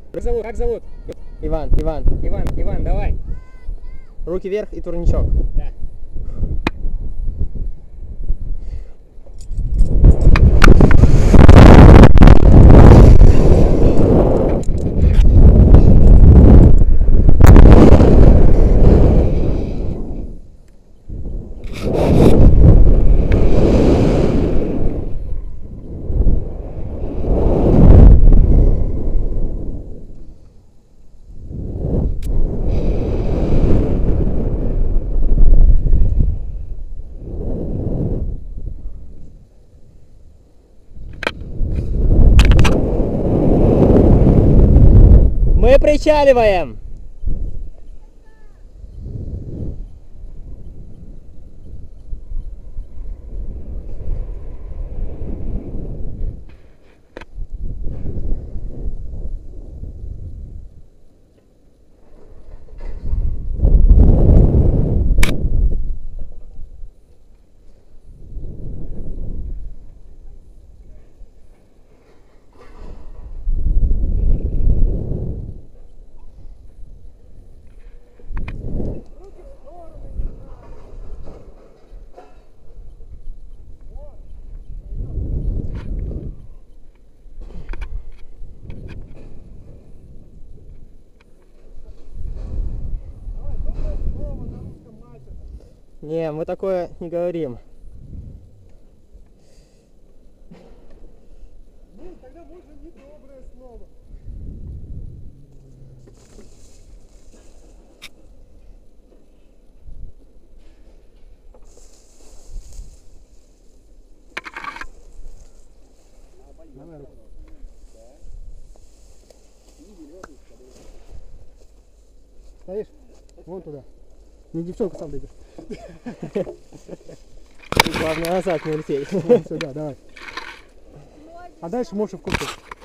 Как зовут? Иван, Иван. Иван, давай. Руки вверх и турничок. Да. Мы причаливаем. Не, мы такое не говорим. Ну, тогда можно недоброе слово. Давай руку. Стоишь? Вон туда. Не девчонку сам дойдешь. Главное назад не улететь. Сюда, давай. А дальше можешь в кусок.